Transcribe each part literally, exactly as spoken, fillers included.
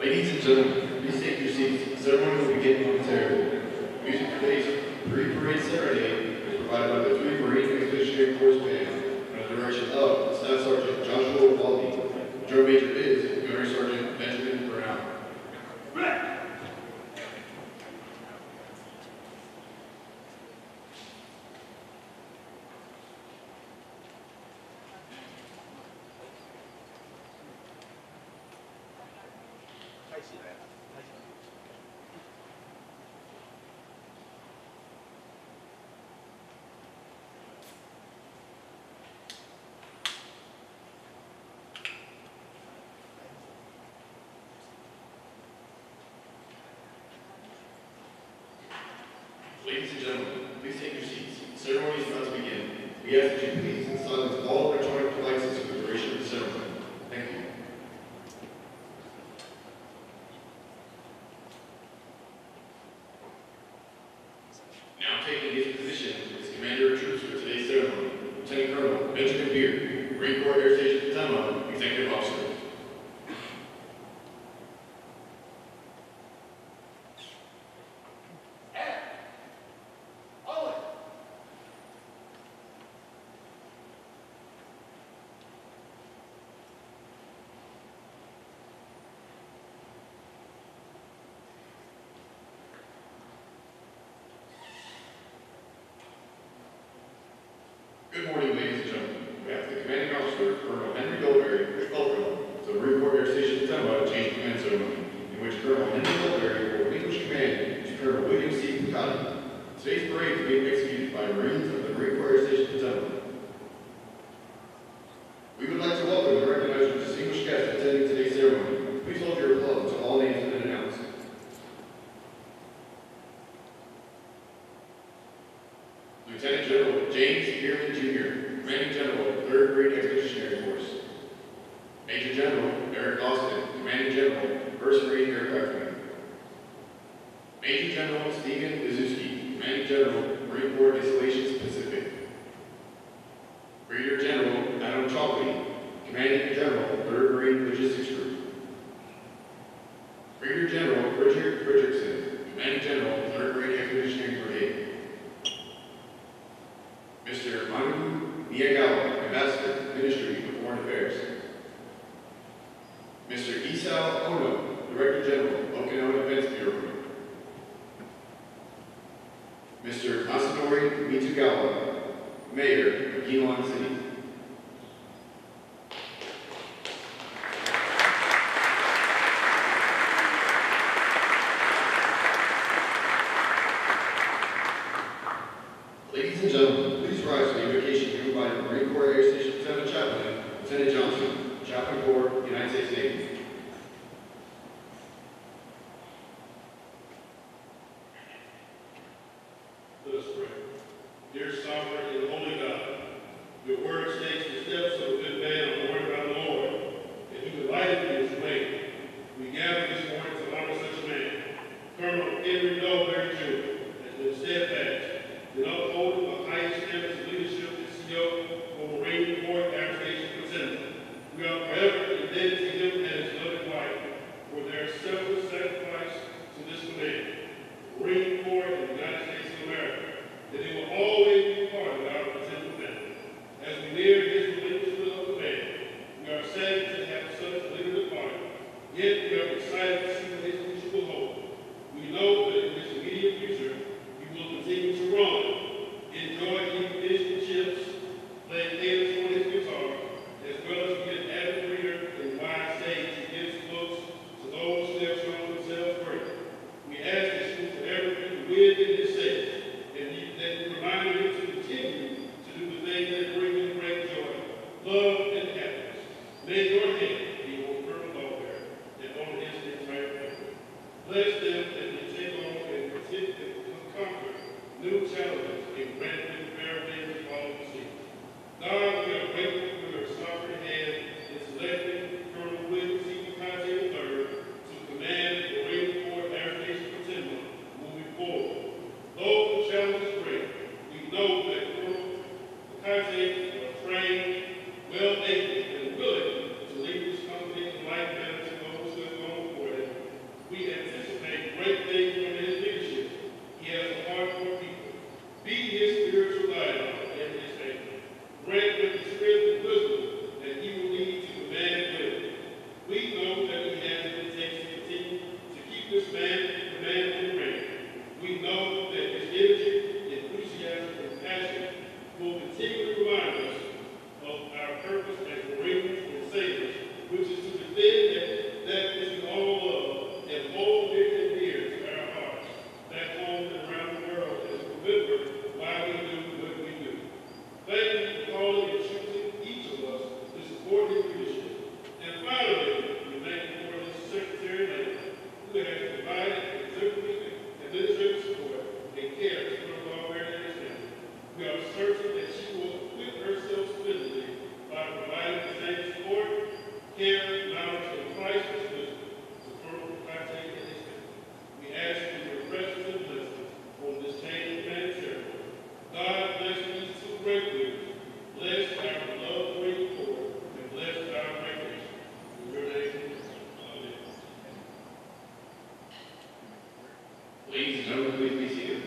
Ladies and gentlemen, please take your seats. The ceremony will begin momentarily. Music for today's pre-parade serenade is provided by the three Marine Expeditionary Force Band under the direction of Staff Sergeant Joshua Waldy. The drum major is Gunnery Sergeant Benjamin Brown. Ladies and gentlemen, please take your seats. The ceremony is about to begin. We ask that you please silence all electronic devices for the duration of the ceremony. Thank you. Now taking his position as Commander of Troops for today's ceremony, Lieutenant Colonel Benjamin Beard, Marine Corps Air Station Futenma, Executive Officer. Good morning, ladies and gentlemen. We ask the commanding officer, Colonel Henry Dolberry, welcome to the Marine Corps Air Station Futenma change command ceremony, in which Colonel Henry Dolberry will relinquish command to Colonel William C. Pacatte. Today's parade is being executed by Marines of the Marine Corps Air Station Futenma. We would like to welcome and recognize the distinguished guests attending today's ceremony. Please hold your applause until all names have been announced. Lieutenant General James Spearman Junior, Commanding General, third Grade Expeditionary Force. Major General Eric Austin, Commanding General, first Marine Aircraft Wing. Major General Stephen Lizuski, Commanding General, Marine Corps Installations Pacific. Brigadier General Adam Chalkley, Commanding General, third Marine Logistics Group. Brigadier General Richard Fredrickson, Commanding General, third Marine Expeditionary Brigade. Mister Manu Miyagawa, Ambassador, Ministry of Foreign Affairs. Mister Isao Ono, Director General, Okinawa Defense Bureau. Mister Masanori Mitugawa, Mayor of Okinawa City. Ladies and gentlemen, please rise for the invocation given by the Marine Corps Air Station Futenma Chaplain, Lieutenant Johnson, Chaplain Corps, United States Navy. Let us pray. Dear sovereign and holy God, your word states the steps of a good man are ordered by the Lord, and you delighted in his way. We gather this morning to honor such a man. Colonel Henry Dolberry Junior has been steadfast in upholding the highest standards of leadership and C O for Marine Corps Air Station Futenma. We are forever indebted to him and his loving wife for their selfless sacrifice to this command, Marine Corps in the United States of America, that they will always be part of our Futenma family. As we near his relinquishment of command, we are saddened to have such a leader depart, yet we are excited to see what his future will hold. We know that in his immediate future, he will continue to run, enjoy eating fish and chips, play cadence on his guitar, as well as be an avid reader and wise sage who gives books to those who have shown themselves great. We ask that you forever be with in his sake, and he, that you remind him to continue to do the things that bring him great joy, love, and happiness. May your hand be on Colonel Dolberry and on his entire family. Bless them as they take on and continue to conquer new challenges and grant them fair days to follow the sea. God, we are grateful for your sovereign hand in selecting Colonel William C. Pacatte the third to command the Marine Corps Air Station Futenma moving forward. Though the challenge is great, we know that Colonel Pacatte is trained, well-able, and willing to lead this company in life better to those who have gone before them this man the man on the ring. We know that his energy, enthusiasm, and passion will continue to remind us of our purpose as Marines and sailors, which is to defend that, that which we all love and hold near and dear to our hearts, back home and around the world, as we remember why we do what we do. Thank you for calling and choosing each of us to support his leadership. And finally, we thank you for this Secretary of Labor, who has provided exemplary administrative support and care to Colonel Dolberry and his family. We are certain that she will equip herself splendidly by providing the same support, care, knowledge, and priceless wisdom to Colonel Pacatte and his family. We ask for your presence and blessings on this changing man ceremony. God bless these two great leaders. Bless our beloved Marine Corps and bless our migration. In your name, amen. Ladies and gentlemen, please be seated.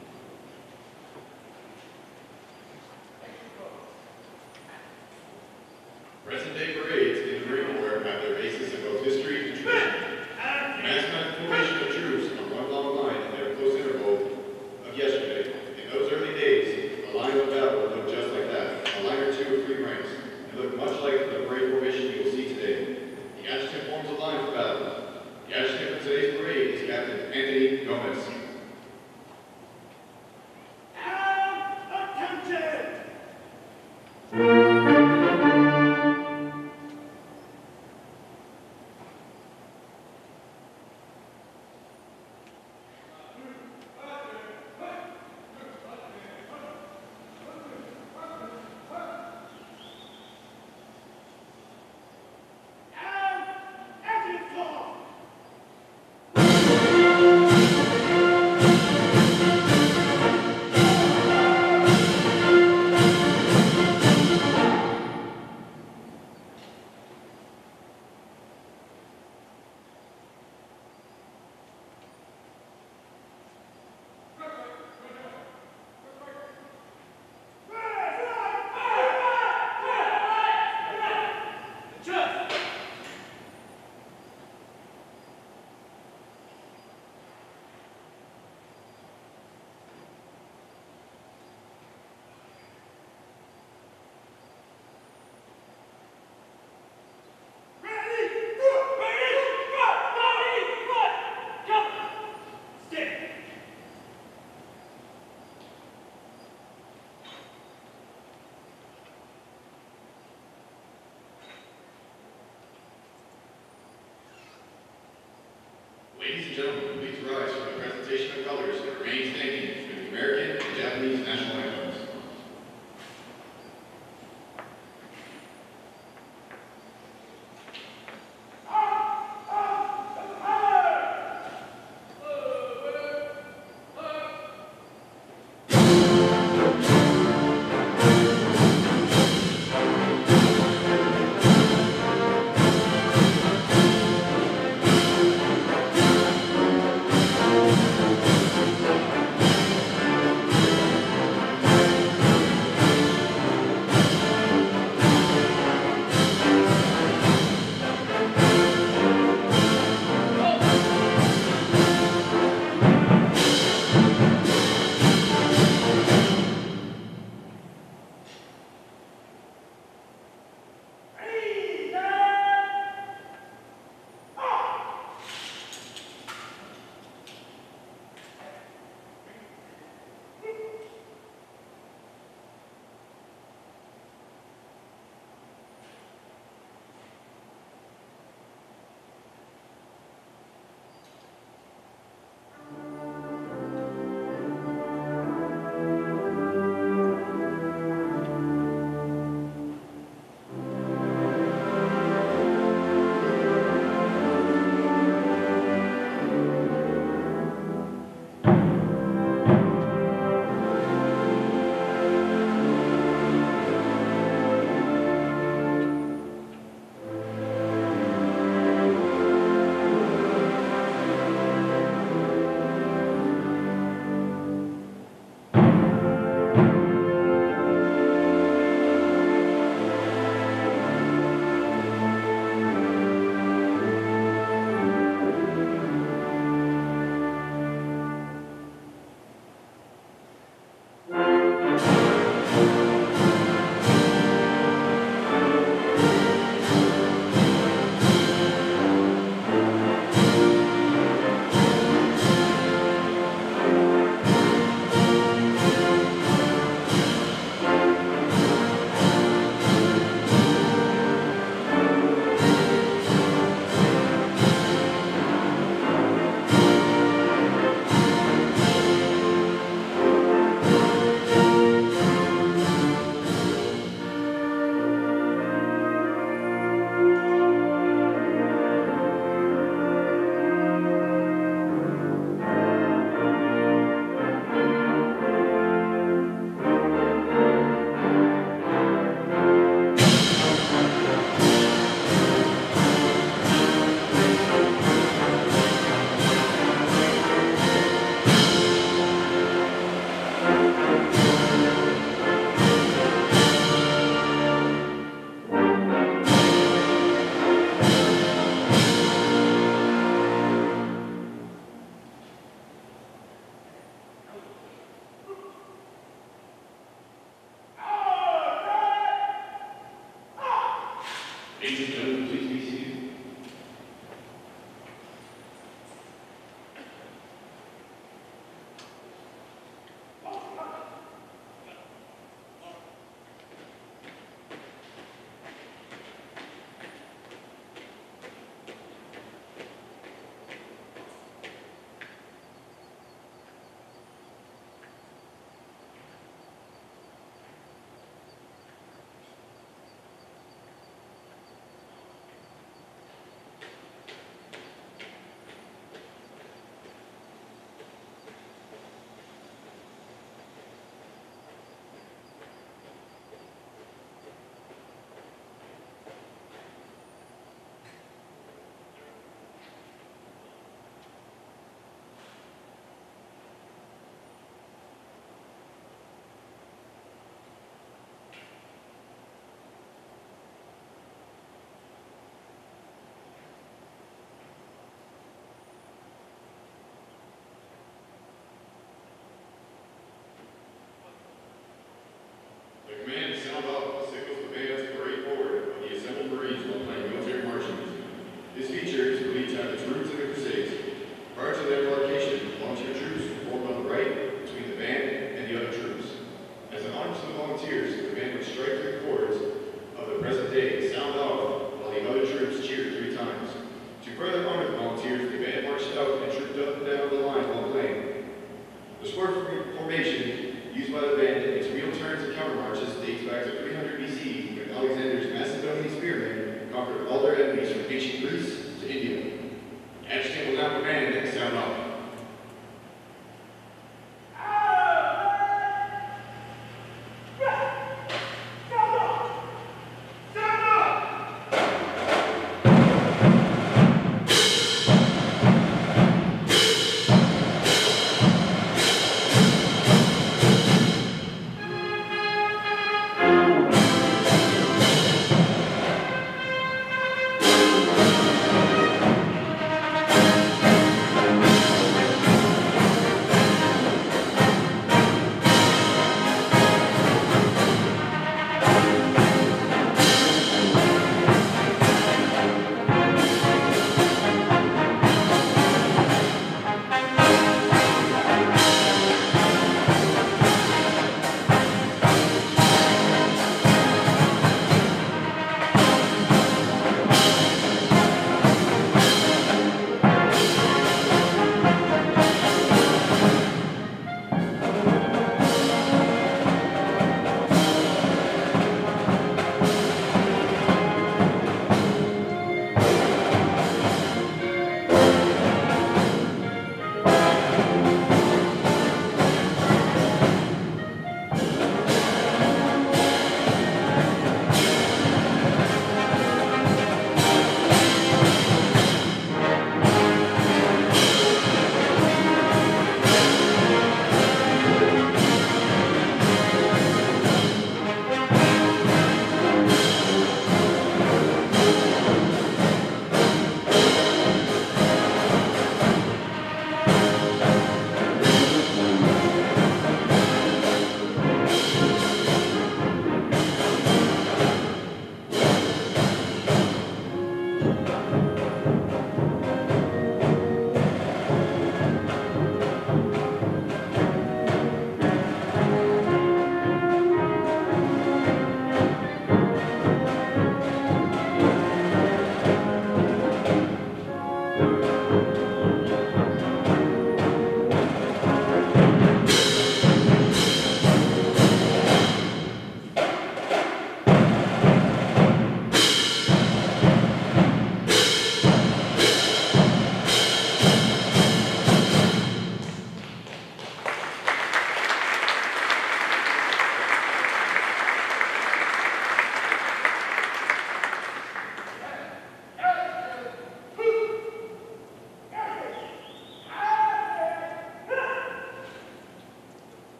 Present-day parades in the Marine Corps have their basis in both history and tradition. The mass formation of troops on one long line at a close interval of yesterday. In those early days, the line of battle looked just like that, a line or two of three ranks. It looked much like the parade formation you will see today. The adjutant forms a line for battle. The adjutant for today's parade is Captain Anthony Gomez. Ladies and gentlemen, please rise for the presentation of colors and remain standing for the American and Japanese national anthems.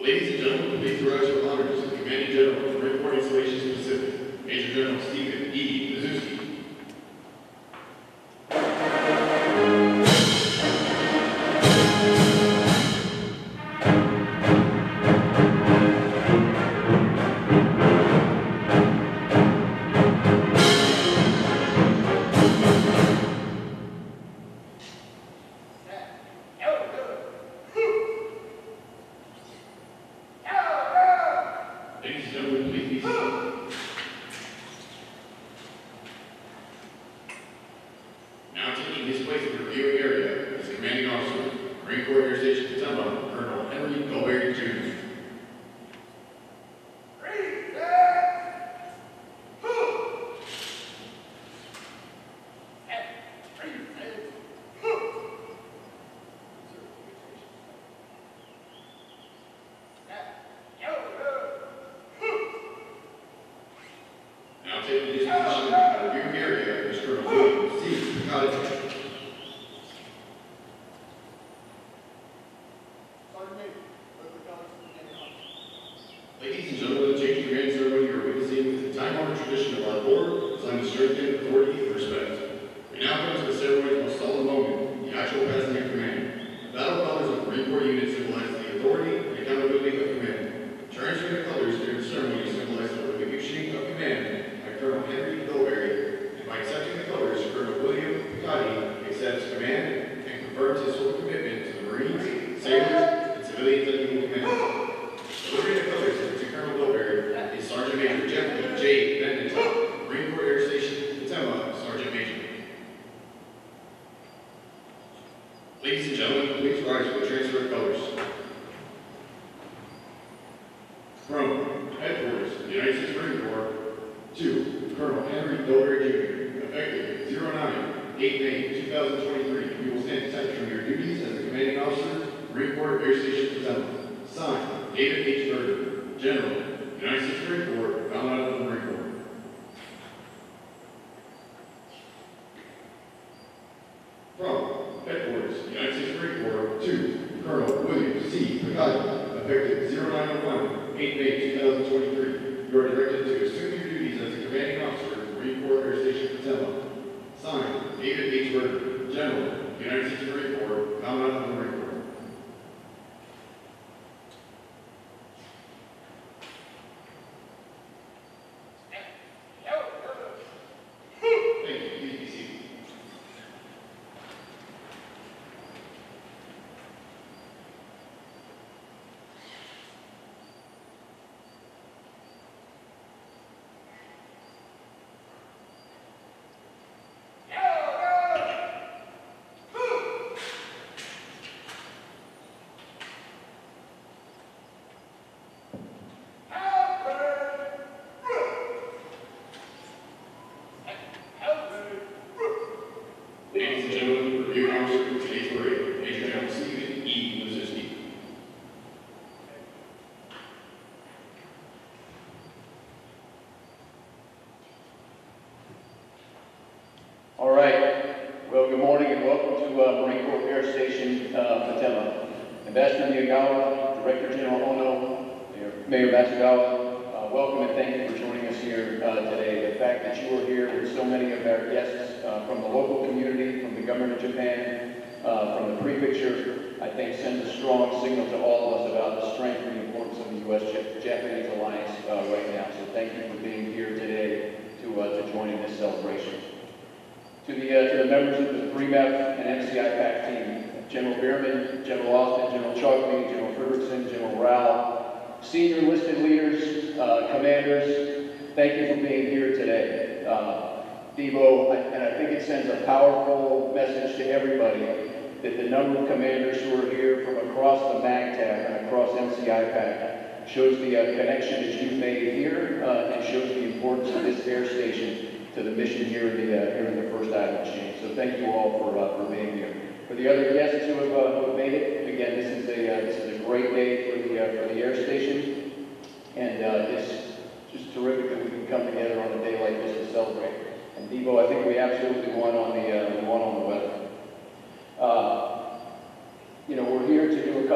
Ladies and gentlemen, please rise for honors of the Commanding General of the Marine Corps Installations Pacific, Major General Stephen E. Mizuski. Ladies and gentlemen, please be seated. Now taking his place in the reviewing area is Commanding Officer, Marine Corps Air Station Futenma, Colonel Henry Dolberry Junior Now taking his position in the reviewing area is Colonel William C. Pacatte. Ladies and gentlemen, the change of command ceremony you are witnessing is the time-honored tradition of our Corps designed to strengthen authority and respect. We now come to the ceremony's most solemn moment, the actual passing of command. The battle colors of the Marine Corps unit symbolize the authority and accountability of command. Transferring the colors during the ceremony symbolize the relinquishing of command by Colonel Henry Dolberry, and by accepting the colors, Colonel William Pacatte accepts command and confirms his full commitment to the Marines, sailors, and civilians that he will command. Delivering the colors to Colonel Dolberry is Sergeant Major Jeff J. Bennett, Marine Corps Air Station Futenma, Sergeant Major. Ladies and gentlemen, please rise for the transfer of colors. From Headquarters, United States Marine Corps, to Colonel Henry Dolberry Junior, effective zero nine eight May two thousand twenty-three, you will stand detached from your duties as the Commanding Officer, Marine Corps Air Station Futenma. Signed, David H. Berger, General, United States Marine Corps, bound out of the Marine Corps. From Headquarters, United States Marine Corps, to Colonel William C. Pacatte, effective zero nine oh one eight May two thousand twenty-three, you are directed to assume your duties as the Commanding Officer of the Marine Corps Air Station Futenma. Signed, David H. Berger, General, United States Marine Corps, bound out of the Marine Corps. Thank you. Please be seated. Ladies and gentlemen, reviewing officer for today's parade, Major General Stephen E. Mizuski. All right. Well, good morning and welcome to uh, Marine Corps Air Station uh, Futenma. Ambassador Okinawa, Director General Ono, Mayor, Mayor Matsugawa, uh, welcome and thank you for joining us here uh, today. The fact that you are here with so many of our guests uh, from the local community, from the government of Japan, uh, from the prefecture, I think sends a strong signal to all of us about the strength and the importance of the U S Japanese alliance uh, right now. So thank you for being here today to, uh, to join in this celebration. To the, uh, to the members of the three M E F and M C I PAC team, General Bierman, General Austin, General Chogby, General Frederickson, General Rao, senior enlisted leaders, uh, commanders, thank you for being here today. Uh, Debo, I, and I think it sends a powerful message to everybody that the number of commanders who are here from across the MAGTAC and across M C I PAC shows the uh, connection that you've made here uh, and shows the importance of this air station to the mission here in the, uh, here in the First Island Chain. So thank you all for, uh, for being here. For the other guests who have, uh, who have made it, again, this is a, uh, this is a great day for the, uh, for the air station. And uh, it's just terrific that we can come together on a day like this to celebrate. And Debo, I think we absolutely won on the, uh, we won on the weather. Uh, you know, we're here to do a couple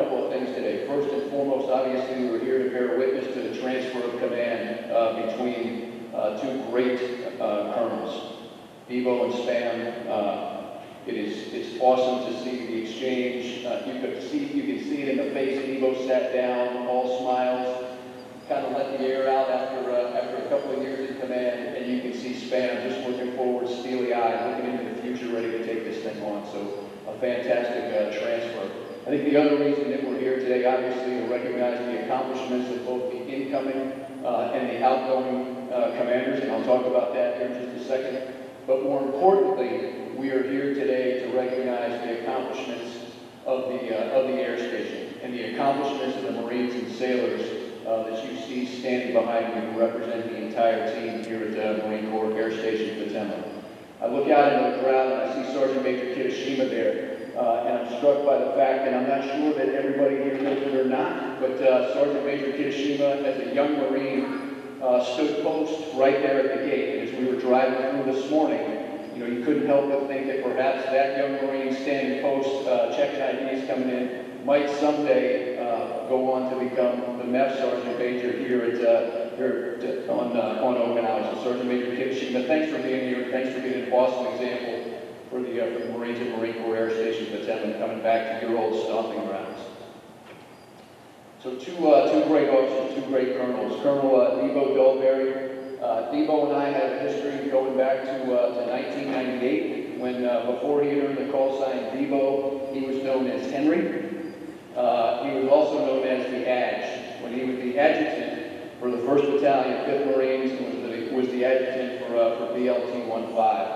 couple of things today. First and foremost, obviously, we're here to bear witness to the transfer of command uh, between uh, two great uh, colonels, Debo and Spam. Uh, it is it's awesome to see the exchange. Uh, you could see you can see it in the face. Debo sat down, all smiles, kind of let the air out after uh, after a couple of years in command, and you can see Spam just looking forward, steely-eyed, looking into the future, ready to take this thing on. So a fantastic uh, transfer. I think the other reason that we're here today, obviously, to recognize the accomplishments of both the incoming uh, and the outgoing uh, commanders, and I'll talk about that here in just a second. But more importantly, we are here today to recognize the accomplishments of the uh, of the air station and the accomplishments of the Marines and sailors uh, that you see standing behind you, who represent the entire team here at the Marine Corps Air Station Futenma. I look out into the crowd and I see Sergeant Major Kitashima there, uh, and I'm struck by the fact, and I'm not sure that everybody here knows it or not, but uh, Sergeant Major Kitashima, as a young Marine, uh, stood post right there at the gate. And as we were driving through this morning, you know, you couldn't help but think that perhaps that young Marine standing post, uh, checking I Ds coming in, might someday uh, go on to become the M E F Sergeant Major here at uh, here on uh, on Okinawa. So Sergeant Major Kitashima, thanks for being here. Thanks for being an awesome example for the, uh, for the Marines and Marine Corps Air Station Futenma, coming back to your old stomping grounds. So two uh, two great officers, two great colonels. Colonel uh, Debo Dolberry. Uh, Debo and I have a history going back to, uh, to nineteen ninety-eight, when uh, before he had earned the call sign Debo, he was known as Henry. Uh, he was also known as the Adj. When he was the adjutant for the first Battalion, fifth Marines, and was the, was the adjutant for, uh, for B L T fifteen.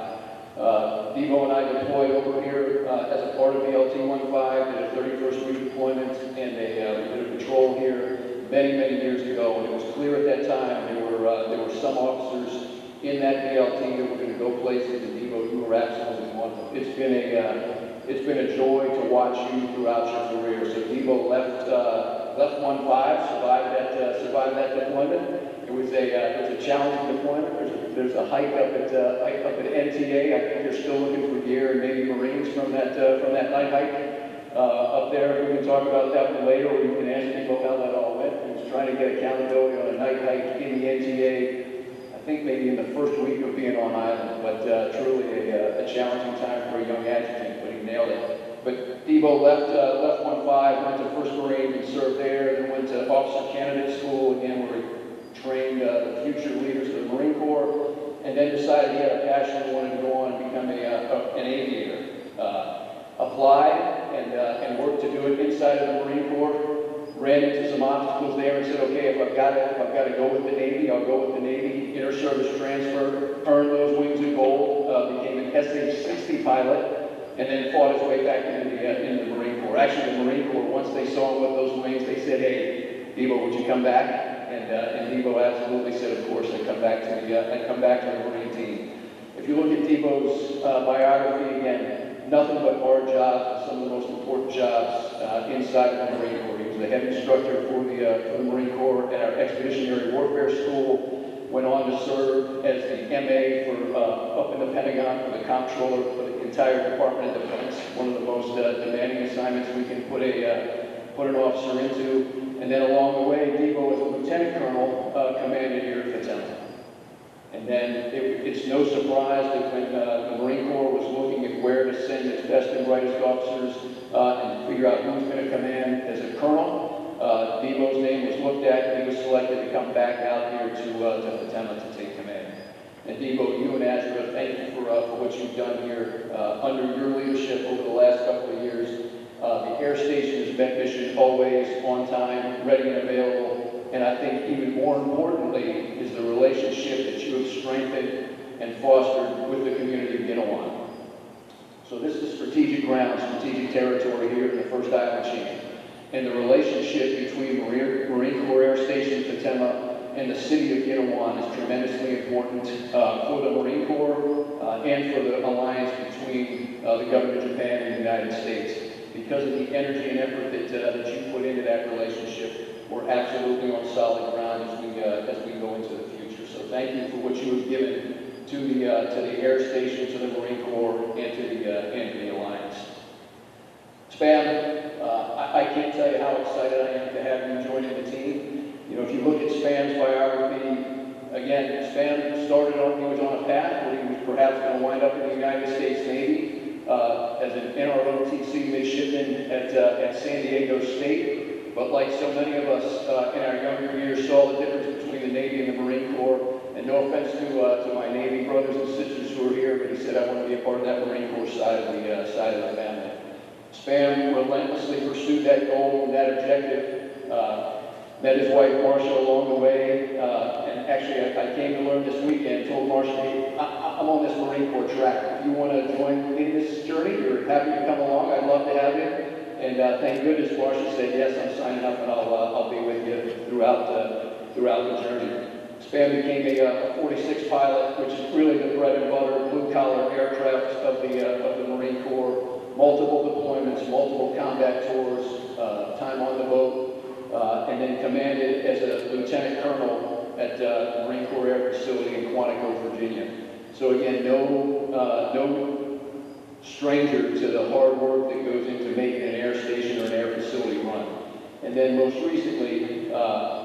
Uh, Debo and I deployed over here uh, as a part of B L T fifteen, did a thirty-first redeployment, and a, uh, we did a patrol here many, many years ago, and it was clear at that time there were uh, there were some officers in that B L T that were going to go places, and Debo, you were absolutely one of them. It's been a uh, it's been a joy to watch you throughout your career. So Debo left uh, left one five, survived that uh, survived that deployment. It was a uh, it was a challenging deployment. There's a, there's a hike up at uh, hike up at N T A. I think they're still looking for gear and maybe Marines from that uh, from that night hike. Uh, up there, we can talk about that one later, or you can ask Debo how that all went. He was trying to get accountability on a night hike in the N T A, I think maybe in the first week of being on island, but uh, truly a, a challenging time for a young adjutant, but he nailed it. But Debo left uh, left one five, went to first Marines and served there, then went to Officer Candidate School, again where he trained uh, the future leaders of the Marine Corps, and then decided he had a passion and wanted to go on and become a, uh, an aviator. Uh, applied and, uh, and worked to do it inside of the Marine Corps, ran into some obstacles there and said, okay, if I've got to, if I've got to go with the Navy, I'll go with the Navy. Inter-service transfer, earned those wings of gold, uh, became an S H sixty pilot, and then fought his way back into the, uh, into the Marine Corps. Actually, the Marine Corps, once they saw him with those wings, they said, hey, Debo, would you come back? And, uh, and Debo absolutely said, of course, I'd come back to the, uh, I'd come back to the Marine team. If you look at Debo's uh, biography again, nothing but hard jobs, some of the most important jobs uh, inside of the Marine Corps. He was the head instructor for the, uh, for the Marine Corps at our Expeditionary Warfare School, went on to serve as the M A for, uh, up in the Pentagon for the comptroller for the entire Department of Defense, one of the most uh, demanding assignments we can put, a, uh, put an officer into. And then along the way, Debo as a lieutenant colonel uh, commanded here at Futenma. And then it, it's no surprise that when uh, the Marine Corps was looking at where to send its best and brightest officers uh, and figure out who's going to command as a colonel, uh, Debo's name was looked at, and he was selected to come back out here to, uh, to Futenma to take command. And Debo, you and Astra, thank you for, uh, for what you've done here uh, under your leadership over the last couple of years. Uh, the air station has met mission always on time, ready and available. And I think even more importantly is the relationship that you have strengthened and fostered with the community of Okinawa. So this is strategic ground, strategic territory here in the first Island Chain. And the relationship between Marine Corps Air Station Futenma and the city of Okinawa is tremendously important uh, for the Marine Corps uh, and for the alliance between uh, the government of Japan and the United States. Because of the energy and effort that, uh, that you put into that relationship, we're absolutely on solid ground as we uh, as we go into the future. So thank you for what you have given to the uh, to the air station, to the Marine Corps, and to the uh, and to the alliance. Spam, uh, I, I can't tell you how excited I am to have you joining the team. You know, if you look at Spam's biography, again, Spam started on, he was on a path where he was perhaps going to wind up in the United States Navy uh, as an N R O T C midshipman at, uh, at San Diego State. But like so many of us uh, in our younger years saw the difference between the Navy and the Marine Corps. And no offense to, uh, to my Navy brothers and sisters who are here, but he said, I want to be a part of that Marine Corps side of the, uh, side of the family. Spam relentlessly pursued that goal and that objective. Uh, met his wife, Marcia, along the way. Uh, and actually, I, I came to learn this weekend, told Marcia, hey, I, I'm on this Marine Corps track. If you want to join in this journey, you're happy to come along. I'd love to have you. And uh, thank goodness Marcia said, yes, I'm signing up and I'll, uh, I'll be with you throughout, uh, throughout the journey. Spam became a, a forty-six pilot, which is really the bread and butter, blue-collar aircraft of the, uh, of the Marine Corps. Multiple deployments, multiple combat tours, uh, time on the boat, uh, and then commanded as a lieutenant colonel at uh, the Marine Corps Air Facility in Quantico, Virginia. So again, no, uh, no stranger to the hard work that goes into making an air station or an air facility run. And then most recently, uh,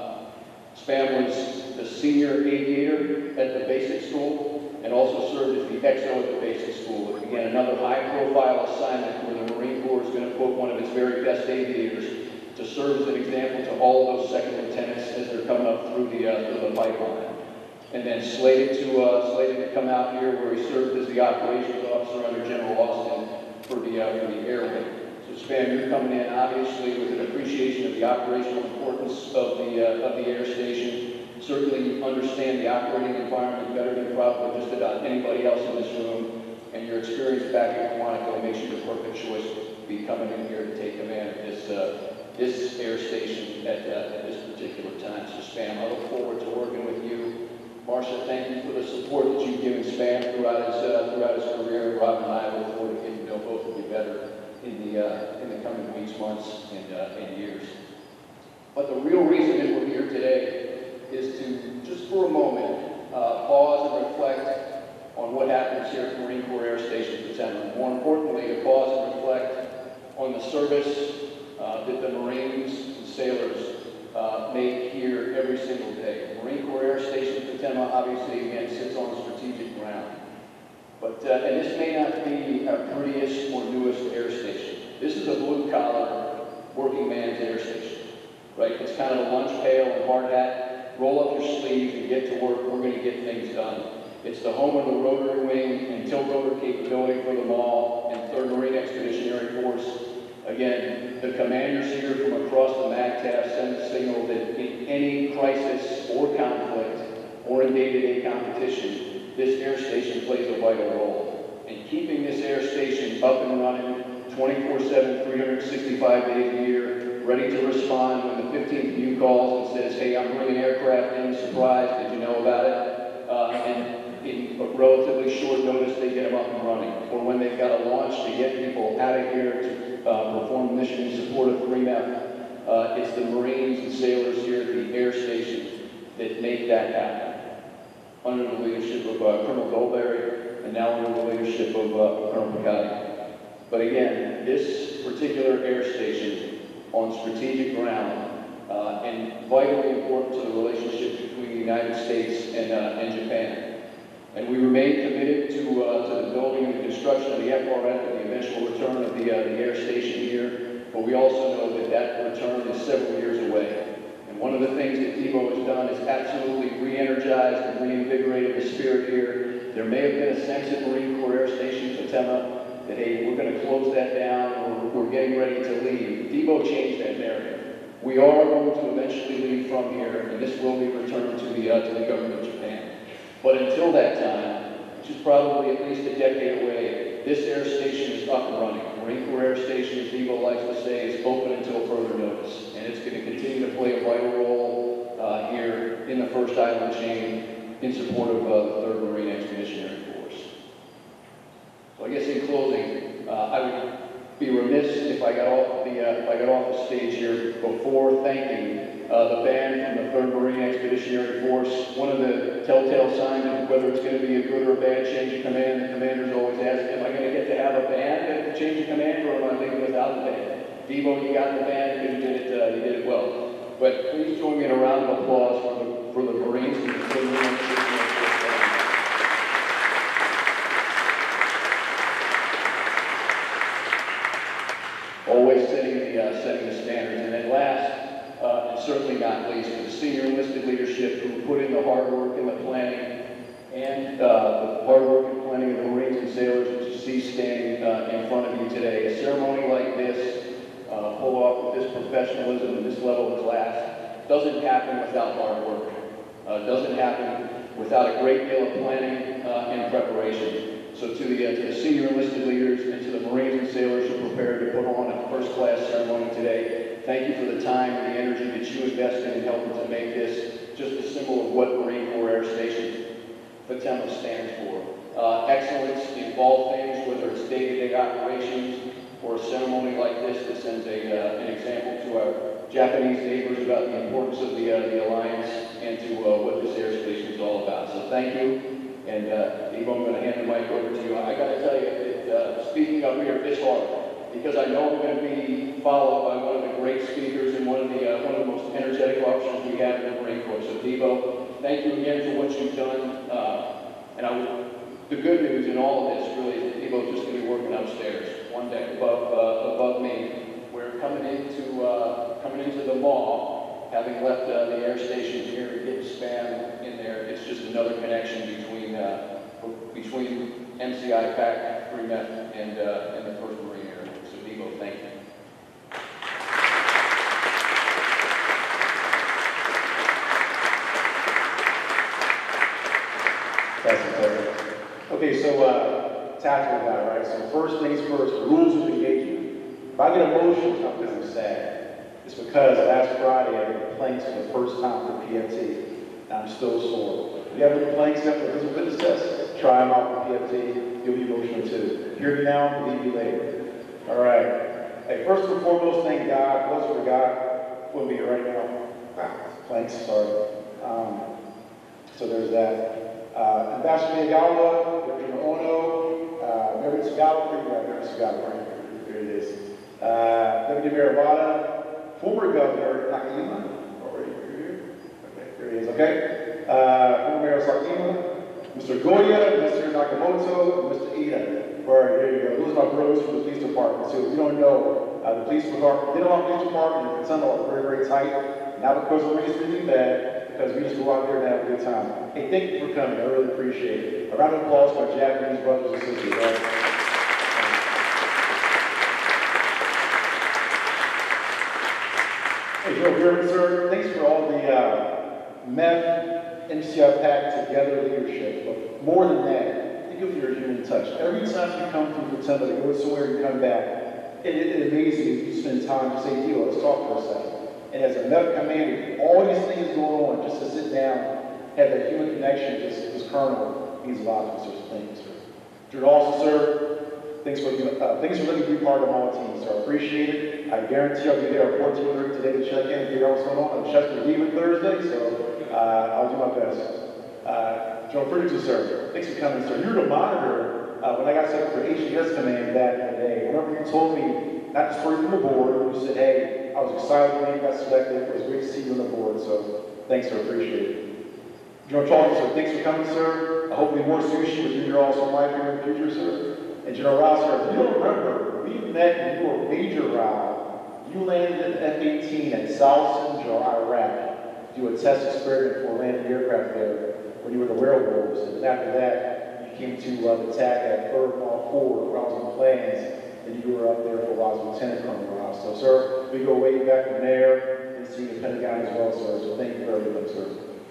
Spam was the senior aviator at the basic school and also served as the X O at the basic school. Again, another high-profile assignment where the Marine Corps is going to put one of its very best aviators to serve as an example to all of those second lieutenants as they're coming up through the, uh, through the pipeline. And then slated to, uh, slated to come out here where he served as the operations officer under General Austin for the, uh, for the Air Wing. So Spam, you're coming in obviously with an appreciation of the operational importance of the, uh, of the air station. Certainly you understand the operating environment better than probably just about anybody else in this room. And your experience back at Quantico makes you the perfect choice to be coming in here to take command of this, uh, this air station at, uh, at this particular time. So Spam, I look forward to working with you. Marcia, thank you for the support that you've given Spam throughout his, uh, throughout his career. Rob and I look forward to getting to know both of you better in the, uh, in the coming weeks, months, and, uh, and years. But the real reason that we're here today is to, just for a moment, uh, pause and reflect on what happens here at Marine Corps Air Station Futenma. More importantly, to pause and reflect on the service uh, that the Marines and sailors uh, make here every single day. Marine Corps Air Station Futenma obviously, again, sits on strategic ground. But, uh, and this may not be our prettiest or newest air station. This is a blue-collar, working man's air station, right? It's kind of a lunch pail and hard hat. Roll up your sleeves and get to work. We're going to get things done. It's the home of the rotary wing and tilt rotor capability for them all, and third Marine Expeditionary Force. Again, the commanders here from across the MACTAF send a signal that in any crisis or conflict or in day-to-day competition, this air station plays a vital role. And keeping this air station up and running twenty-four seven, three hundred sixty-five days a year, ready to respond when the fifteenth view calls and says, hey, I'm bringing aircraft in, surprise, did you know about it? Uh, and in a relatively short notice, they get them up and running. Or when they've got a launch to get people out of here to uh, perform mission in support of three M F, uh, it's the Marines and sailors here at the air station that make that happen. Under the leadership of uh, Colonel Dolberry, and now under the leadership of uh, Colonel Pacatte. But again, this particular air station on strategic ground uh, and vitally important to the relationship between the United States and, uh, and Japan. And we remain committed to, uh, to the building and the construction of the F R F and the eventual return of the, uh, the air station here. But we also know that that return is several years away. And one of the things that Debo has done is absolutely re-energized and reinvigorated the spirit here. There may have been a sense at Marine Corps Air Station Futenma that, hey, we're going to close that down, or we're getting ready to leave. Debo changed that narrative. We are going to eventually leave from here, and this will be returned to the, uh, to the government of Japan. But until that time, which is probably at least a decade away, this air station is up and running. Marine Corps Air Station, as Debo likes to say, is open until further notice. And it's going to continue to play a vital role uh, here in the first island chain in support of uh, the third Marine Expeditionary Force. So I guess in closing, uh, I would be remiss if I got off the, uh, if I got off the stage here before thanking Uh, the band from the third Marine Expeditionary Force. One of the telltale signs of whether it's going to be a good or a bad change of command, the commanders always ask, am I going to get to have a band at the change of command, or am I leaving without the band? Devo, you got the band, and you did it, uh, you did it well. But please join me in a round of applause for the, for the Marines and the Futenma Band. Always setting the, uh, setting the standards. And then last, uh, and certainly not least, the senior enlisted leadership who put in the hard work in the planning and uh, the hard work and planning of the Marines and sailors that you see standing uh, in front of you today. A ceremony like this, uh, pulled off with this professionalism and this level of class, doesn't happen without hard work. Uh, doesn't happen without a great deal of planning uh, and preparation. So to the, uh, to the senior enlisted leaders and to the Marines and sailors who prepared to put on a first-class ceremony today, thank you for the time and the energy that you invested in helping to make this just a symbol of what Marine Corps Air Station Futenma stands for. Uh, excellence in all things, whether it's day-to-day operations or a ceremony like this that sends a, uh, an example to our Japanese neighbors about the importance of the, uh, the alliance and to uh, what this air station is all about. So thank you. And uh, Evo, I'm going to hand the mic over to you. I got to tell you, that, uh, speaking up here this hard, because I know I'm going to be followed by one of the great speakers and one of the uh, one of the most energetic officers we have in the Marine Corps. So Devo, thank you again for what you've done. Uh, and I would, the good news in all of this really is that Devo's just going to be working upstairs, one deck above uh, above me. We're coming into uh, coming into the mall, having left uh, the air station here and getting spam in there. It's just another connection between uh, between M C I Pacatte, three Met, and uh, and the First Marine Air. So Devo, thank you. Okay, so uh, tactical guy, right? So first things first, rules of engagement. If I get emotional, it's not because I'm sad. It's because last Friday I did planks for the first time for P F T, and I'm still sore. If you haven't done planks yet for physical fitness test, try them out for P F T. You'll be emotional too. Hear me now, believe me later. All right. Hey, first and foremost, thank God. Bless for God. We'll be here right now. Ah, planks, sorry. Um, so there's that. Uh, Ambassador Yagawa, Governor Ono, uh, Mary Tagawa, where you at? Mary Tagawa, right? There it is. Uh, Deputy Mayor Wada, former Governor Okinawa. Oh, are you here? Okay, there he is, okay. Uh, former Mayor Sarkima, Mister Goya, Mister Nakamoto, and Mister Ida. All right, there you go. Those are my brothers from the police department. So if you don't know, uh, the police department, the police department and Futenma are very, very tight. Not because we're really really bad, because we just go out there and have a good time. Hey, thank you for coming. I really appreciate it. A round of applause for my Japanese brothers and sisters. Right? Hey, Joe, here, sir. Thanks for all the uh, M E F, M C I Pack together leadership. But more than that, think of your human touch. Every time you come through Futenma to go somewhere and come back, it, it amazes me. You spend time to say, Yo, let's talk for a second. And as a M E F commander, all these things going on, just to sit down, have that human connection, just as Colonel, means a lot to me, sir. Thank you, sir. Dear officer, thanks for, uh, thanks for letting me be part of my team, sir. I appreciate it. I guarantee I'll be there at fourteen thirty today to check in and figure out what's going on. I'm checking leaving Thursday, so uh, I'll do my best. Uh, General Frederickson, sir, thanks for coming, sir. You were the monitor uh, when I got selected for H D S command back in the day. Whenever you told me, not just for you from the board, you said, hey, I was excited when you got selected. It was great to see you on the board, so thanks, sir. Appreciate it. General Charles, sir, thanks for coming, sir. Uh, hopefully more sushi with you and your awesome wife here in the future, sir. And General Ross, sir, if you don't remember, we met when you were Major Rao. You landed an F eighteen at South Sinjar, Iraq, to do a test experiment for landing aircraft there when you were the werewolves. And after that, you came to uh, the TAC at third Mark four, where I was on planes. And you were up there for a while as Lieutenant Colonel Ross. So, sir, we go way back from there and see the Pentagon as well, sir. So thank you for everything, sir.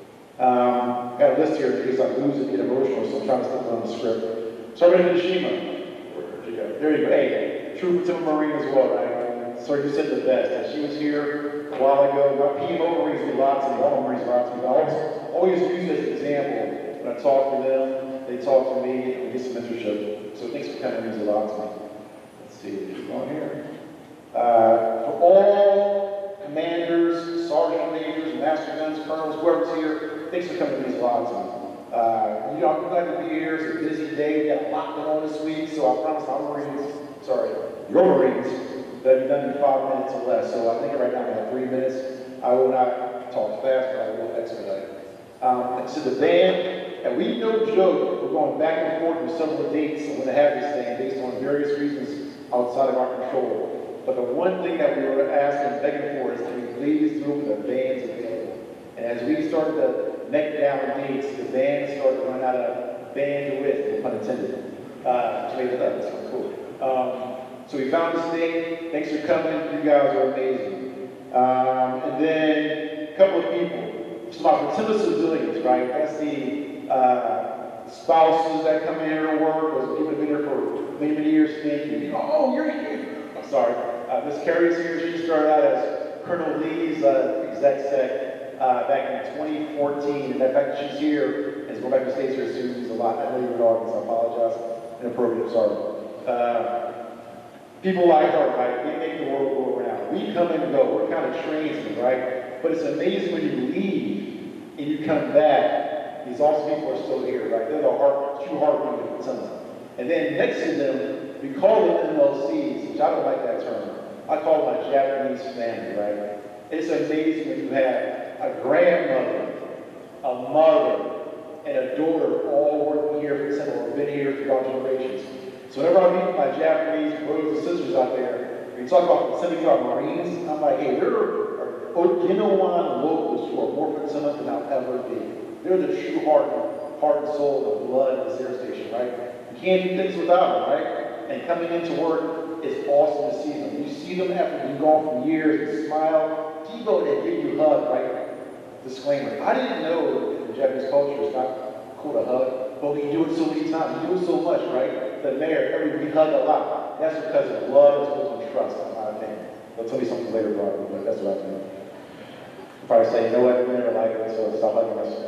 Um, got a list here in case I lose and get emotional, so I'm trying to stick on the script. Sergeant Hiroshima. Where'd you go? There you go. Hey, true Futenma Marine as well, right? Sir, you said the best. And she was here a while ago. My P M O Marines do lots of me. All Marines lots of me. I always, always use it as an example. When I talk to them, they talk to me, and we get some mentorship. So thanks for coming. Means a lot to me. Let's see, keep going here. Uh, for all commanders, sergeant majors, master guns, colonels, whoever's here, thanks for coming to these lots. Uh, you know, I'm glad to be here. It's a busy day. We got a lot going on this week, so I promise I'm Marines. Sorry, your Marines. that I've done in five minutes or less. So I think right now I have three minutes. I will not talk fast, but I will expedite. Um, and so the band, and we no joke, we're going back and forth with several dates and when to have this thing based on various reasons outside of our control. But the one thing that we were asking and begging for is that we please do the band's available. And as we started to neck down dates, the band started to run out of bandwidth, no pun intended. Uh, just made it up, that's cool. Um, so we found this thing. Thanks for coming. You guys are amazing. Um, and then a couple of people. It's about Futenma civilians, right? That's the uh, spouses that come in here to work, or people have been here for many, many years thinking, oh, you're here. I'm sorry. Uh, Miss Carrie's here. She started out as Colonel Lee's uh, exec sec uh, back in twenty fourteen. And the fact that she's here and is going back to States here soon means a lot. I know you're in August. I apologize. Inappropriate, sorry. Uh, people like her, right? We make the world go around. We come and go. We're kind of tradesmen, right? But it's amazing when you leave and you come back, these awesome people are still here, right? They're the heart, true heartbeat of Futenma. And then next to them, we call them M L Cs, which I don't like that term. I call them my Japanese family, right? It's amazing when you have a grandmother, a mother, and a daughter all working here for Futenma, or been here throughout generations. So whenever I meet my Japanese brothers and sisters out there, we talk about sending our Marines, I'm like, hey, there are Okinawa locals who are more Futenma than I'll ever be. They're the true heart, heart and soul, the blood of this air station, right? You can't do things without them, right? And coming into work is awesome to see them. You see them after you've gone for years and smile. People that give you a hug, right? Disclaimer, I didn't know in the Japanese culture it's not cool to hug, but we do it so many times. We do it so much, right? The mayor, every we hug a lot. That's because of love, it's built on trust, in my opinion. They'll tell me something later, probably, but that's what I think. I'll probably say, you know what, we never like it, so stop hugging us.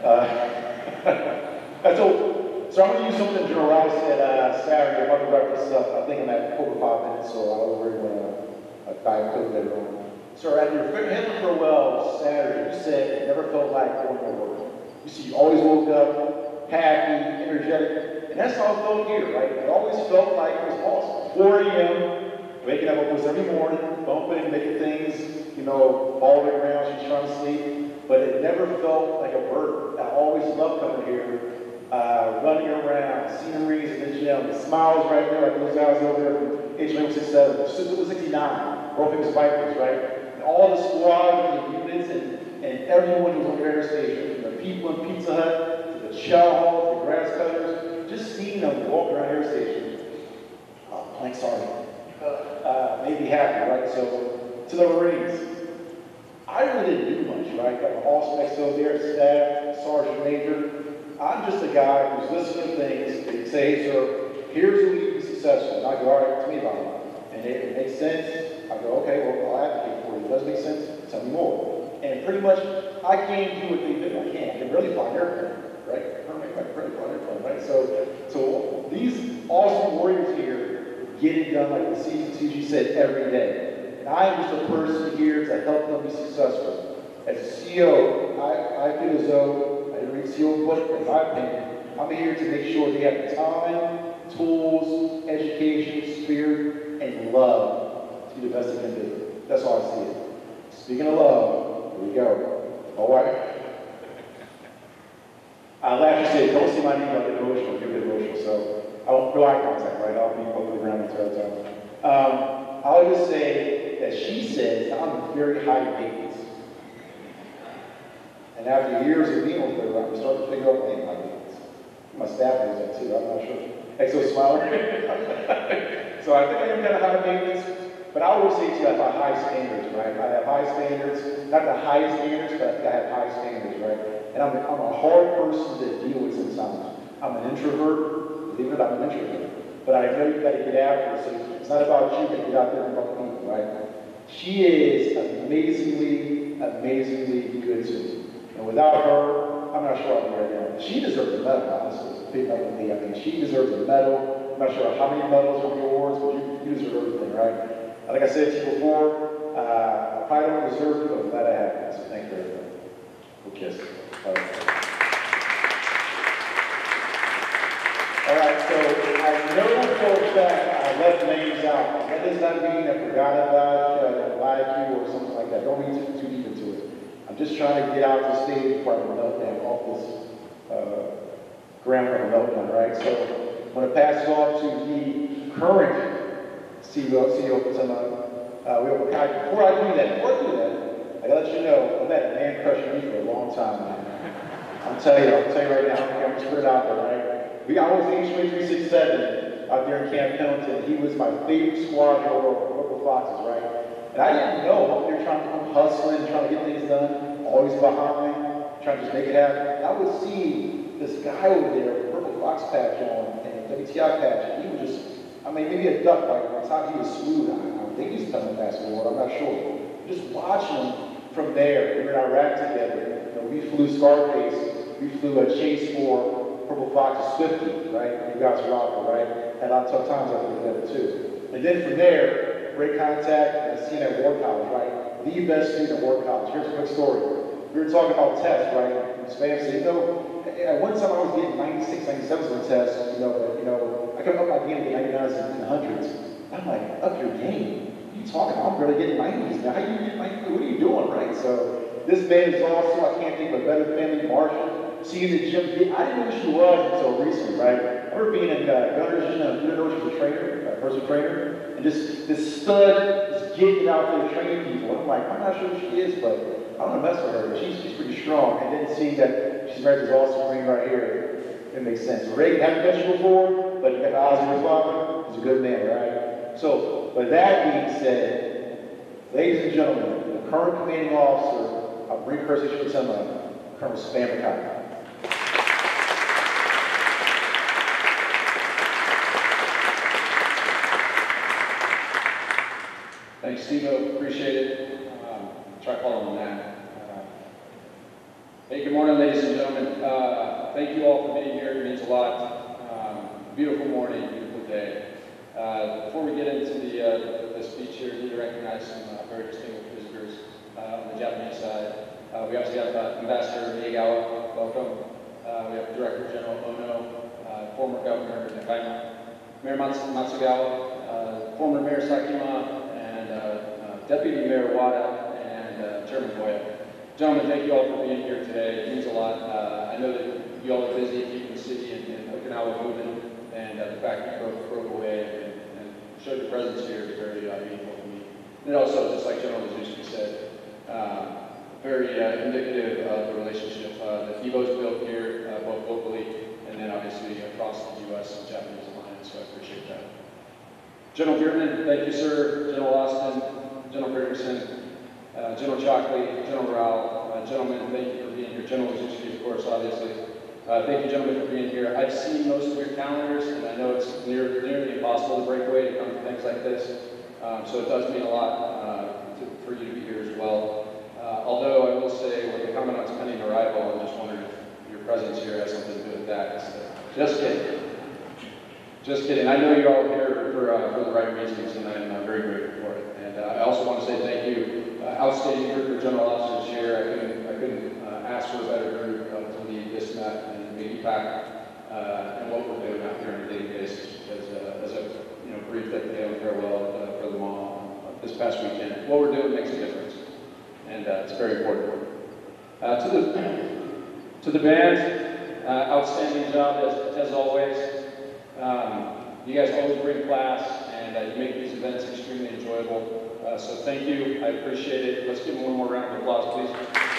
Uh, so, so I'm going to use something General said uh, Saturday. I'm going to wrap this up. I think I'm at over five minutes, so I don't really want to uh, dive quick later on. So at your Hitler farewell Saturday, you said it never felt like going to work. You see, you always woke up happy, energetic, and that's how it felt here, right? It always felt like it was awesome. four a m, waking up almost every morning, bumping, making things, you know, all the way around, she's trying to sleep, but it never felt like a burden. I always loved coming here, uh, running around, sceneries in the gym, the smiles right there, like those guys over there from H one sixty-seven, sixty-nine, World Famous Vipers, right? And all the squads and the units and, and everyone who was on the air station, from the people in Pizza Hut, to the chow halls, the grass cutters, just seeing them walk around air station. Oh, blank, sorry. Uh, made me happy, right? So, to the Marines, I really didn't do much, right? Got my awesome X O there, staff, sergeant major. I'm just a guy who's listening to things. They say, hey, sir, here's who you be successful. And I go, all right, tell me about it. And it, it makes sense. I go, okay, well, I'll advocate for you. It does make sense. Tell me more. And pretty much, I can't do what they do. I can't. I can really fly an airplane, right? I don't make my really fly an airplane, right? So, so these awesome warriors here get it done, like the C C G said, every day. And I am just a person here to help them be successful. As a C O, I, I feel as though, I didn't read C O book, in my opinion, I'm here to make sure they have the time, tools, education, spirit, and love to be the best they can be. That's how I see it. Speaking of love, here we go. All right. I laugh and say, don't see my name, I'll get emotional, you'll get emotional. So I won't do eye contact, right? I'll be up to the ground the entire time. Um, I'll just say that she says I'm very high maintenance. And after years of being over there, I'm starting to figure out my high maintenance. My staff knows that too, I'm not sure. Exo smiler. So I think I am kind of high maintenance, but I always say to you, I have high standards, right? I have high standards, not the highest standards, but I think I have high standards, right? And I'm, I'm a hard person to deal with sometimes. I'm an introvert, believe it or not, I'm an introvert. But I know you've got to get after it, so it's not about you, but get out there and about people, right? She is amazingly, amazingly good to me. And without her, I'm not sure I'll be right now. She deserves a medal, honestly. Big up with me. I mean, she deserves a medal. I'm not sure how many medals or awards, but you, you deserve everything, right? Like I said to you before, uh, I probably don't deserve it, but I'm glad I have it. So thank you very much. We'll kiss. All right. All right, so I know for a fact I left names out. That does not mean I forgot about you, I don't like you, or something like that. Don't read too, too deep into it. I'm just trying to get out the stage before I meltdown off this uh, ground of a meltdown, right? So I'm going to pass it off to the current C E O, C E O of Futenma. Uh, we have Pacatte. Before I do that, before I do that, I gotta let you know, I've had a man crushing me for a long time, man. I'm telling you, I'm telling you right now, I'm just put it out there, right? We, I was H three six seven out there in Camp Pendleton. He was my favorite squad over Purple Foxes, right? And I didn't know, up there trying to, I'm hustling, trying to get things done, always behind, trying to just make it happen. And I would see this guy over there with a Purple Fox patch on and a W T I patch, and he was just, I mean, maybe a duck, like on top he was smooth. I, I think he's playing basketball, I'm not sure. Just watching him from there. We were in Iraq together. You know, we flew Scarface. We flew a chase for Purple Fox's fifty, right? You guys were out there, right? Had a lot of tough times out there together too. And then from there, great contact, and I seen at War College, right? The best student at War College. Here's a quick story. We were talking about tests, right? And Spam said, you know, at one time I was getting ninety-six, ninety-sevens on tests, you know, but, you know, I come up my game to ninety-nines and hundreds. I'm like, up your game. What are you talking about? I'm barely getting nineties now. How you get nineties? What are you doing, right? So this man is awesome. I can't think of a better family, Marshall. Seeing the gym, I didn't know who she was until recently, right? I remember being in uh, Gunner's, you know, you know she was a trainer, a personal trainer, and just this stud is getting out there training people. I'm like, I'm not sure who she is, but I don't want to mess with her, but she's, she's pretty strong. And then seeing that she's married this awesome ring right here, it makes sense. Ray, haven't met you before, but you got the eyes of your father. He's a good man, right? So, with that being said, ladies and gentlemen, the current commanding officer of Marine Corps Futenma, Colonel Spam Pacatte. Thanks, Steve. Appreciate it. Um, try following that. Uh, hey, good morning, ladies and gentlemen. Uh, thank you all for being here. It means a lot. Um, beautiful morning, beautiful day. Uh, before we get into the, uh, the speech here, I need to recognize some uh, very distinguished visitors uh, on the Japanese side. Uh, we obviously have uh, Ambassador Miyagawa, welcome. Uh, we have Director General Ono, uh, former Governor Nakayama, Mayor Mats Matsugawa, uh, former Mayor Sakima, and uh, uh, Deputy Mayor Wada, and uh, Chairman Boya. Gentlemen, thank you all for being here today. It means a lot. Uh, I know that you all are busy keeping the city and, and Okinawa moving, and uh, the fact that you broke, broke away and, and showed your presence here is very uh, meaningful to me. And also, just like General Mazuski said, um, very uh, indicative of the relationship uh, that Evo's built here, uh, both locally and then obviously across the U S and Japanese alliance, so I appreciate that. General Bierman, thank you, sir. General Austin, General Ferguson, uh, General Chockley, General Rao, uh, gentlemen, thank you for being here. General Mazuski, of course, obviously. Uh, thank you, gentlemen, for being here. I've seen most of your calendars, and I know it's near, nearly impossible to break away to come to things like this, um, so it does mean a lot uh, to, for you to be here as well. Uh, although I will say, with the Commandant's pending arrival, I just wondered if your presence here has something to do with that. So, just kidding. Just kidding. I know you're all here for, uh, for the right reasons, and I'm uh, very grateful for it. And uh, I also want to say thank you. Uh, outstanding group of general officers here. I couldn't, I couldn't uh, ask for a better group uh, to lead this met and maybe back uh, and what we're doing out here on a daily basis. As, uh, as a you know, brief that they don't farewell uh, for them all uh, this past weekend. What we're doing makes a difference. And uh, it's very important. Uh, to the to the band, uh, outstanding job as, as always. Um, you guys always bring class, and uh, you make these events extremely enjoyable. Uh, so thank you. I appreciate it. Let's give them one more round of applause, please.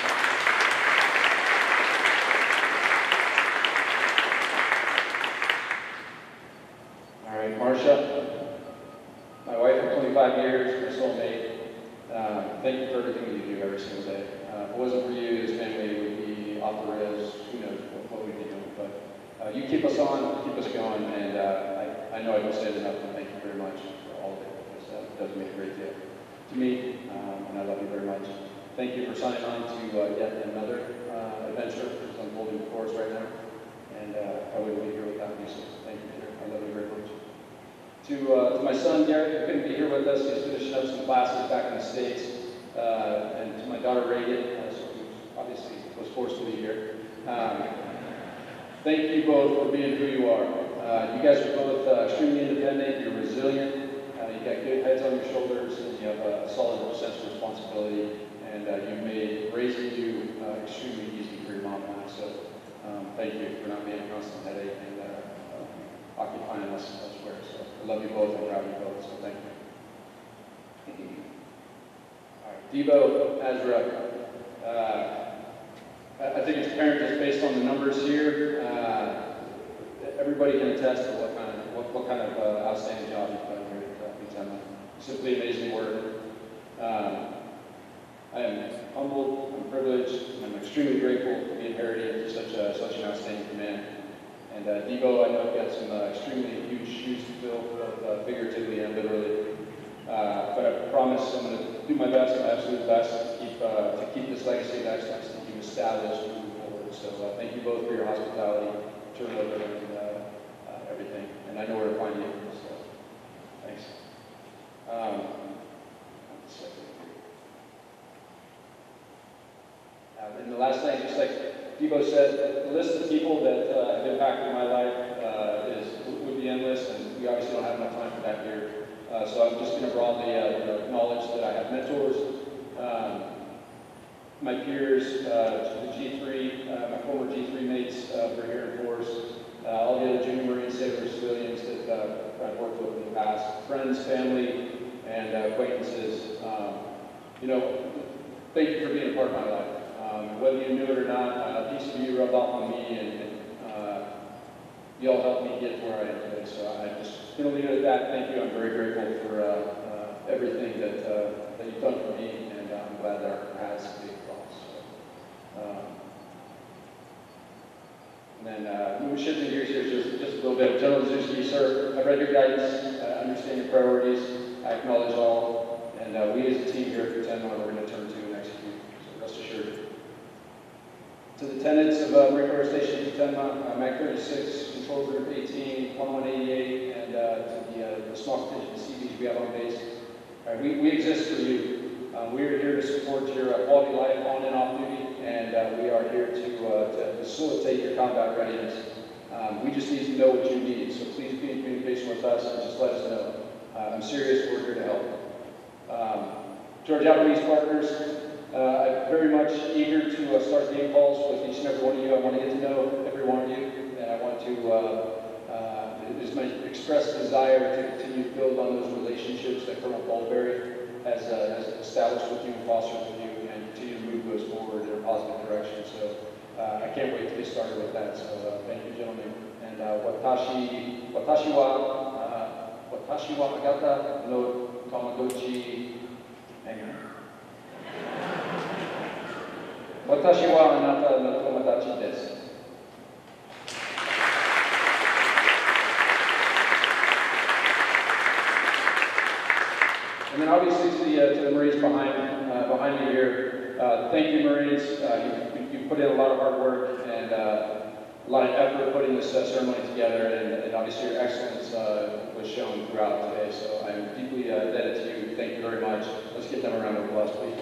All right, Marcia, my wife of twenty-five years, my soulmate. Uh, thank you for everything you do every single day. Uh, if it wasn't for you, this family would be off the rails. Who knows what, what we'd be doing. But uh, you keep us on, keep us going, and uh, I, I know I don't say it enough, but thank you very much for all of it, because uh, it does mean a great deal to me, um, and I love you very much. Thank you for signing on to uh, yet another uh, adventure that's unfolding before us right now, and uh, I wouldn't be here without you, so thank you, Peter. I love you very much. To, uh, to my son, Derek, who couldn't be here with us, he's finishing up some classes back in the States. Uh, and to my daughter, Reagan, uh, who obviously was forced to be here. Um, thank you both for being who you are. Uh, you guys are both uh, extremely independent, you're resilient, uh, you got good heads on your shoulders, and you have a solid sense of responsibility, and uh, you've made raising you uh, extremely easy for your mom and I. So um, thank you for not being a constant headache and uh, uh, occupying us elsewhere. So I love you both and proud of you both, so thank you. All right, Debo, Azra, uh, I think it's apparent just based on the numbers here, uh, everybody can attest to what kind of, what, what kind of uh, outstanding job you've done here at uh, Futenma. Simply amazing work. Um, I am humbled, I'm privileged, and I'm extremely grateful to be inherited such, a, such an outstanding command. And uh, Debo, I know I've got some uh, extremely huge shoes to fill, both uh, figuratively and literally. Uh, but I promise I'm going to do my best, my absolute best, to keep, uh, to keep this legacy of excellence that you've established moving forward. So uh, thank you both for your hospitality, turnover, and uh, uh, everything. And I know where to find you, so thanks. Um, one second. Uh, and the last thing, just like Debo said, the list of people that uh, have impacted my life uh, is would be endless, and we obviously don't have enough time for that here. Uh, so I'm just going to broadly uh, acknowledge that I have mentors, um, my peers, uh, the G three, uh, my former G three mates uh, for here in force, uh, all the other junior Marine sailors, civilians that uh, I've worked with in the past, friends, family, and uh, acquaintances. Um, you know, thank you for being a part of my life. Um, whether you knew it or not, uh, a piece of you rubbed off on me, and, and uh, you all helped me get to where I am today. So I'm just going to leave it at that. Thank you. I'm very grateful for uh, uh, everything that uh, that you've done for me, and uh, I'm glad that our paths did cross. So, um, and then uh, moving shifting gears here just, just a little bit. General Zuski, sir, I've read your guidance. I understand your priorities. I acknowledge all, and uh, we as a team here at Futenma we're going to turn to and execute. So rest assured. To the tenants of uh, Marine Corps Station Futenma, uh, MAC thirty-six, Control Group eighteen, eleven eighty-eight, and uh, to the, uh, the small contingent of C Vs we have on base. All right, we, we exist for you. Um, we are here to support your uh, quality life on and off duty, and uh, we are here to, uh, to facilitate your combat readiness. Um, we just need to know what you need, so please be in communication with us and just let us know. Uh, I'm serious, we're here to help. Um, to our Japanese partners, Uh, I'm very much eager to uh, start game calls with each and every one of you. I want to get to know every one of you, and I want to, uh, uh, it is my expressed desire to continue to build on those relationships that Colonel Dolberry has, uh, has established with you and fostered with you, and continue to move those forward in a positive direction. So uh, I can't wait to get started with that. So uh, thank you, gentlemen. And uh, watashi, watashi wa, uh, watashi wa agata no Tamagotchi. Hang on. Watashi wa anata no tomodachi desu. And then obviously to the, uh, to the Marines behind, uh, behind me here, uh, thank you Marines, uh, you, you put in a lot of hard work and uh, a lot of effort putting this uh, ceremony together, and, and obviously your excellence uh, was shown throughout today, so I'm deeply uh, indebted to you. Thank you very much. Let's give them a round of applause, please.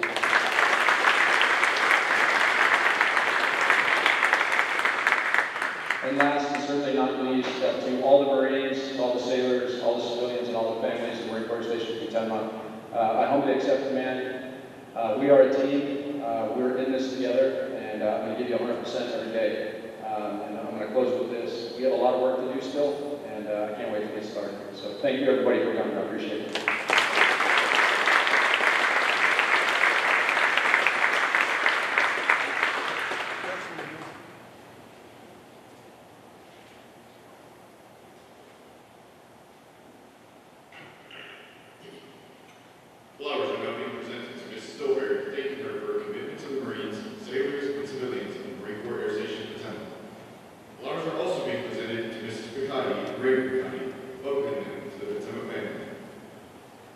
And last and certainly not least, uh, to all the Marines, all the sailors, all the civilians, and all the families of Marine Corps Station Futenma, uh, I humbly accept command. Uh, we are a team. Uh, we're in this together, and uh, I'm going to give you one hundred percent every day. Um, and I'm going to close with this. We have a lot of work to do still, and uh, I can't wait to get started. So thank you, everybody, for coming. I appreciate it. Flowers are now being presented to Missus Dolberry, thanking her for her commitment to the Marines, sailors, and civilians in the Marine Corps Air Station Futenma. Flowers are also being presented to Missus Pacatte, Ray Pacatte, welcoming them to the Futenma family.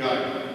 God.